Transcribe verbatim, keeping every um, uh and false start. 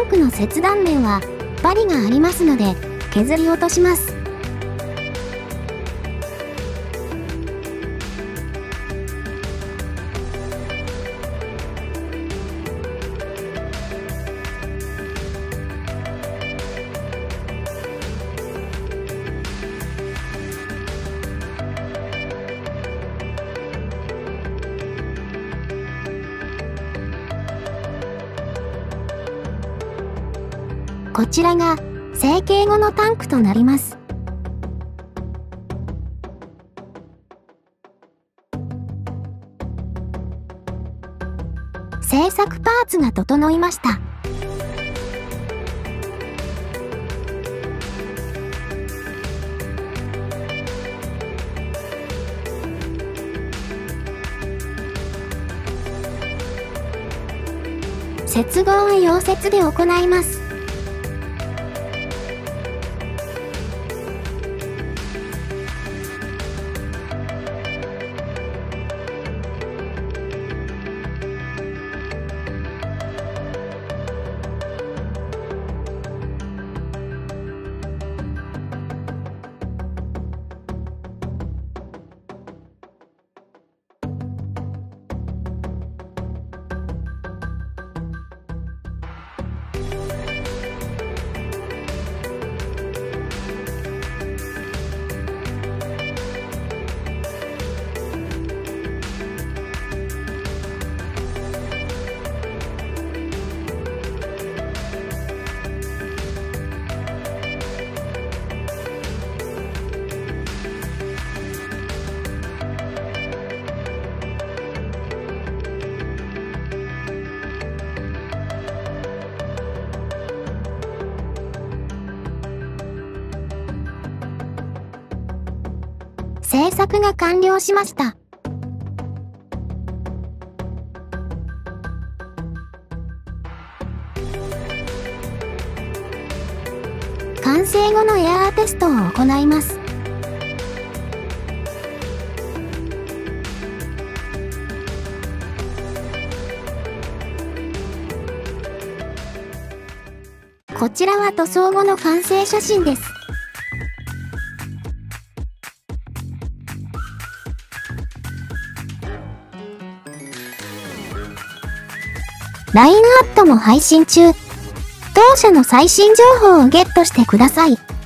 クの切断面は針がありますので削り落とします。こちらが成形後のタンクとなります。製作パーツが整いました。接合は溶接で行います。製作が完了しました。完成後のエアーテストを行います。こちらは塗装後の完成写真です。ライン アットも配信中。当社の最新情報をゲットしてください。